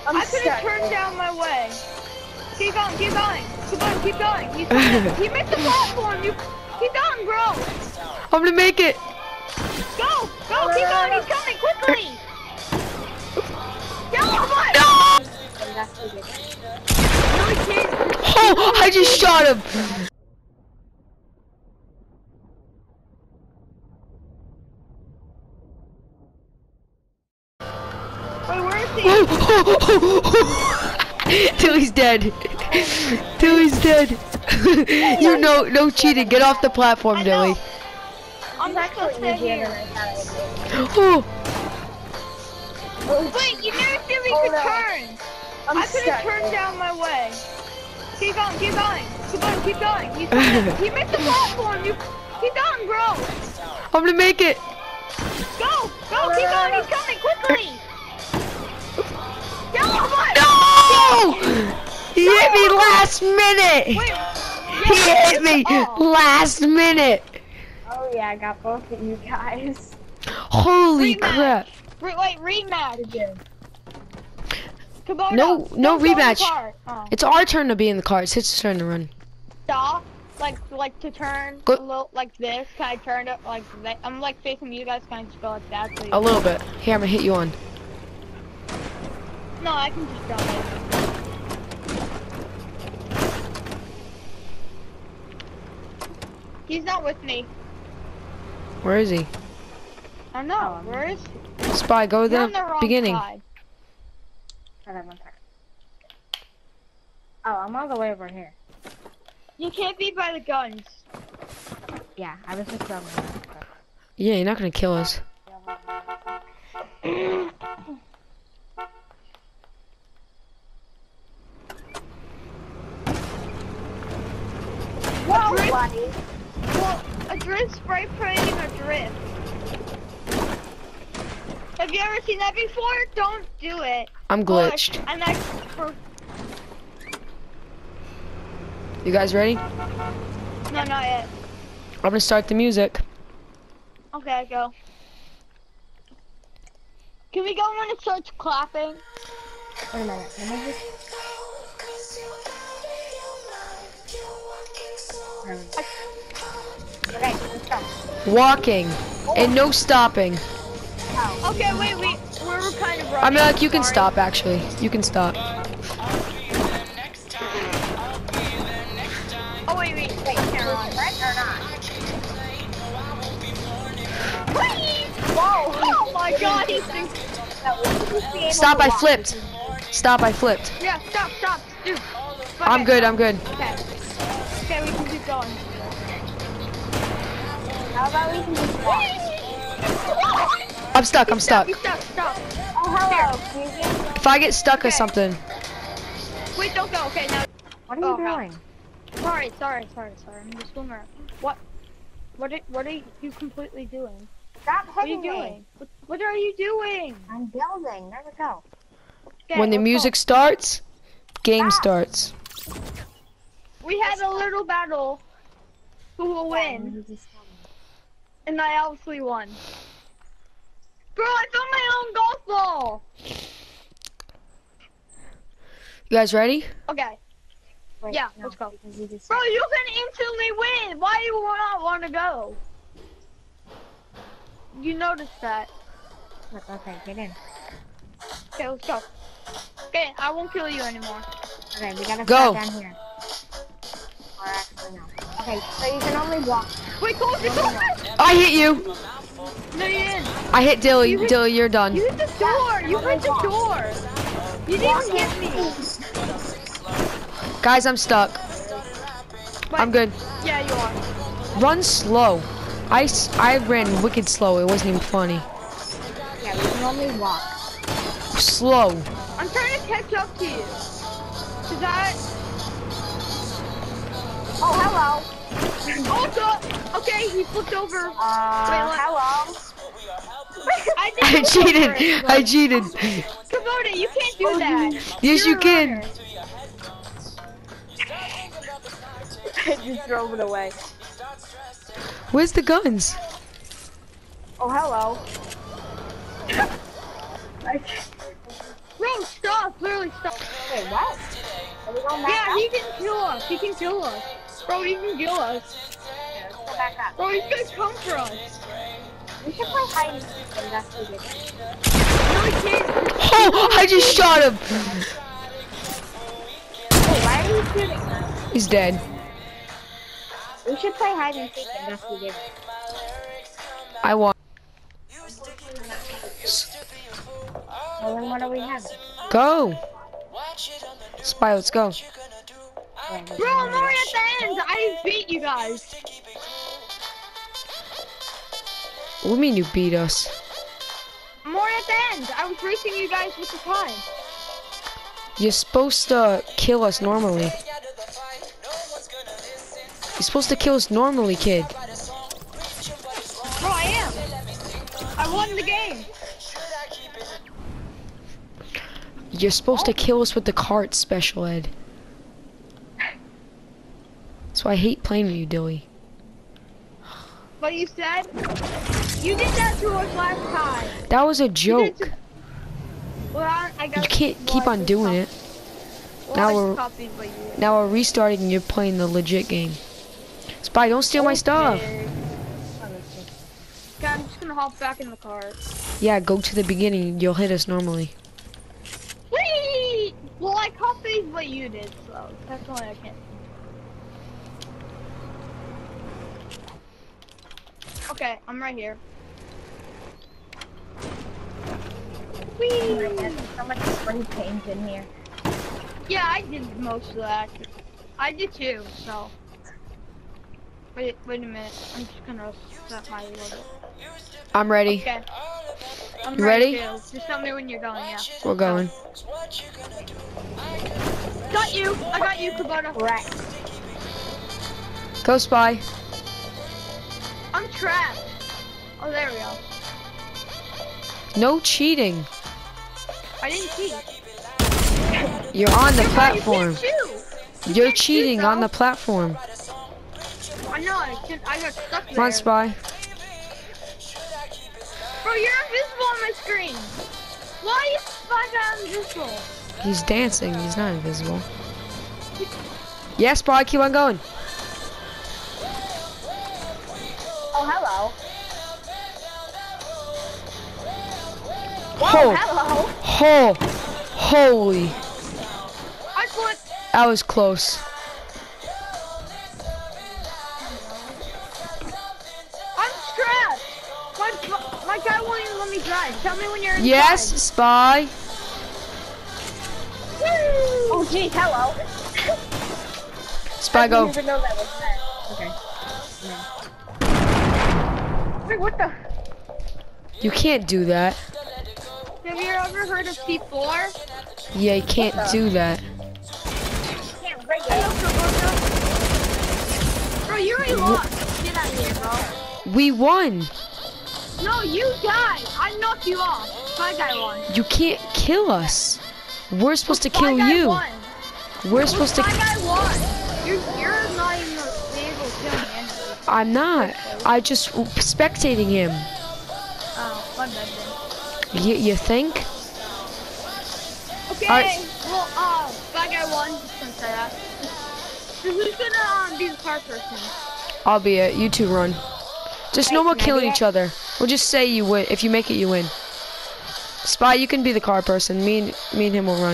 I could have turned down my way. Keep going, keep going. Keep going. He's coming. He missed the platform. You keep going, bro. I'm gonna make it. Go, keep going. He's coming quickly. Go, come on. No! Really, kid? Oh, I just shot him. Wait, where is he? Till he's dead. Till he's dead. You know, no cheating. Get off the platform, Dilly. I'm not gonna stay here. Oh. Wait, you never said we could turn. I could have turned down my way. Keep going, keep going. Keep going. He's coming. He missed the platform. You keep going, bro. I'm gonna make it. Go, keep going. He's coming quickly. Go, come on. No! He hit me last minute. Wait, He hit me last minute. Oh yeah, I got both of you guys. Holy crap. Wait, rematch. Kubota, No don't go in the rematch. car. Oh. It's our turn to be in the car. It's his turn to run. Stop. Like to turn Go. a little like this. Can I turn it like that? I'm like facing you guys. Can I just go like that? So A little bit. Here, I'm gonna hit you on. No, I can just go like that. He's not with me. Where is he? I don't know. Where is he? Spy, go to You're on the the wrong beginning. side. Hold on 1 second. Oh, I'm all the way over here. You can't be by the guns. Yeah, I was just going. Yeah, you're not gonna kill us. Whoa, buddy. Well, a drift spray painting a drift. Have you ever seen that before? Don't do it. I'm glitched. Push, and that's for You guys ready? no, not yet. I'm gonna start the music. Okay, go. Can we go when it starts clapping? Wait a minute. Let me just... Okay, let's go. Walking and no stopping. Okay, wait, we're kind of running. I mean, like, you can Sorry. stop actually. You can stop. Oh wait, Wait, can I run right or not? please! Whoa! Oh my God, he's Stop! I flipped. Stop! I flipped. yeah. Stop, dude. I'm good. I'm good. Okay. Okay, we can keep going. How about we can just walk? I'm stuck. I'm stuck. Stop. Oh, hello, Keegan. If I get stuck or Okay. something, Wait, don't go. Okay, now. What are you doing? Sorry. I'm just going around. What are you completely doing? Stop What are you hitting me. doing? What are you doing? I'm building. There we go. Okay, when the let's music starts, game starts. go. We had a little battle. Who will win? And I obviously won. Bro, I found my own golf ball. You guys ready? Okay. Wait, Yeah, no, let's go. because you just- Bro, you can instantly win. Why do you not want to go? You noticed that. Look, okay, get in. Okay, let's go. Okay, I won't kill you anymore. Okay, we gotta Go. start down here. Or actually, no. Okay, so you can only walk. Wait, close it. I hit you. No, you didn't. I hit Dilly. You hit- Dilly, you're done. You hit the door. You hit the door. You didn't hit me. Guys, I'm stuck. Wait, I'm good. Yeah, you are. Run slow. I ran wicked slow. It wasn't even funny. Yeah, we can only walk. Slow. I'm trying to catch up to you. Cause Oh, hello. also, okay, he flipped over. Wait, Hello. I cheated. I cheated. Kubota, you can't do that. Yes, You're you a can. runner. I just drove it away. Where's the guns? Oh, hello. Bro, No, stop. Literally stop. Wait, what? Are we going back Yeah, up? he can kill us. He can kill us. Bro, he can kill us. Yeah, let's go back up. Bro, he's gonna come for us. We should play hide and seek and investigate. No, he can't. Oh, I just shot him. Wait, why are you shooting us? He's dead. We should play hide and seek and investigate. I won. Well, then what do we have? Go. Spy, let's go. Bro, I'm already at the end. I beat you guys. What do you mean you beat us? I'm already at the end. I was racing you guys with the time. You're supposed to kill us normally. You're supposed to kill us normally, kid. Bro, I am. I won the game. You're supposed to kill us with the cart, special ed. That's why I hate playing with you, Dilly. But you said you did that to us last time. That was a joke. Well, I got. You can't keep on doing it. Now we're restarting and you're playing the legit game. Spy, don't steal my stuff. Okay, I'm just gonna hop back in the car. Yeah, go to the beginning. You'll hit us normally. Whee! Well, I copied what you did, so that's why I can't. Okay, I'm right here. Whee! There's so much spray paint in here. Yeah, I did most of that. I did too, so. Wait a minute. I'm just gonna set my logo. I'm ready. Okay. I'm You ready? too. Just tell me when you're going, yeah. We're going. Got you! I got you, Kubota. Right. Go, Spy. I'm trapped. Oh, there we go. No cheating. I didn't cheat. You're on the You platform. can't shoot. You're can't shoot, cheating on though. the platform. I know, I got stuck there. Come on, Spy. Bro, you're invisible on my screen. Why is Spy guy invisible? He's dancing. He's not invisible. Yes, Spy, keep on going. Oh, hello. Oh, Hello. Holy. I put. That was close. I'm trapped. My guy won't even let me drive. Tell me when you're inside. Yes, Spy. Woo! Oh, geez, hello. Spy, I go. didn't even know that was there. Okay. Wait, what the? You can't do that. Have you ever heard of P4? Yeah, you can't do that. Can't break Hey, it. Bro, you already lost. Get out of here, bro. We won. No, you died. I knocked you off. My guy won. You can't kill us. We're supposed to My kill guy you. won. We're supposed to. My guy won. You're not even able to kill me anyway. I'm not. I just spectating him. Oh, my bad then. You think? Okay, Alright. well, my guy won. Just gonna say that. So who's gonna be the car person? I'll be it. You two run. Just no more can I killing be each it? other. We'll just say you win. If you make it, you win. Spy, you can be the car person. Me and him will run.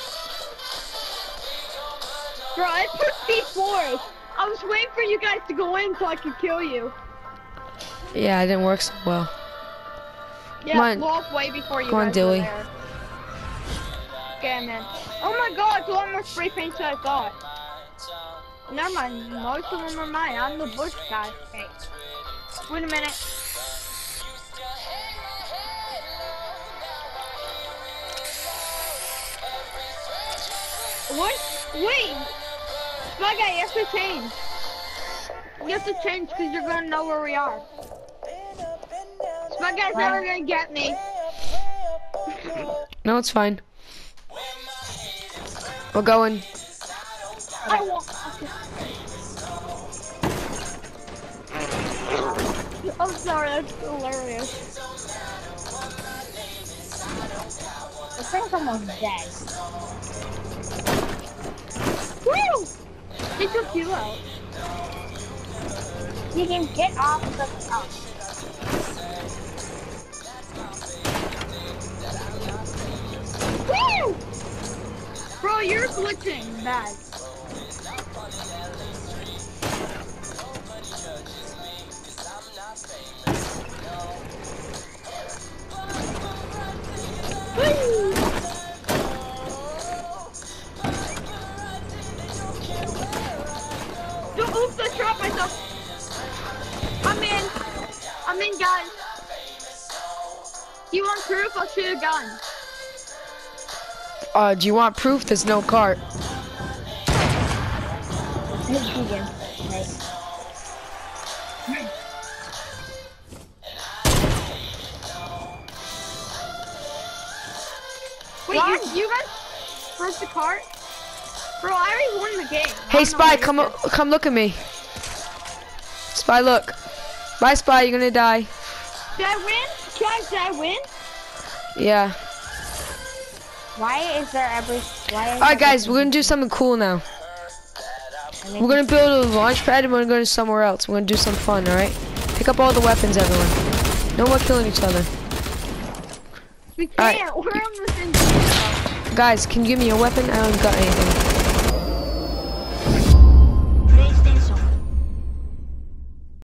Bro, I put P4. I was waiting for you guys to go in so I could kill you. Yeah, it didn't work so well. Yeah, Come on. blow up way before you Come on, guys Dilly. were there. Okay, man. Oh my god, it's a lot more spray paint than I thought. Never mind, most of them are mine. I'm the bush guy. Okay. Wait a minute. What? Wait! My guy, you have to change. You have to change because you're gonna know where we are. My guy's never gonna get me. No, it's fine. We're going. I won't. I'm sorry, that's hilarious. This thing's almost dead. Woo! They took you out. You can get off the top. Woo! Bro, you're glitching bad. Woo! Oops, I dropped myself. I'm in, guys. You want proof? I'll shoot a gun. Do you want proof? There's no cart. Hey, Keegan. Hey. Wait, you guys broke the cart? Bro, I already won the game. Hey, Spy, come look at me. Spy, look. Bye, Spy, you're gonna die. Did I win? Did I win? Yeah. Why is there every... Alright, guys, we're gonna do something cool now. We're gonna build a launch pad and we're gonna go somewhere else. We're gonna do some fun, alright? Pick up all the weapons, everyone. No more killing each other. We can't. We're on the same team. Guys, can you give me a weapon? I don't got anything.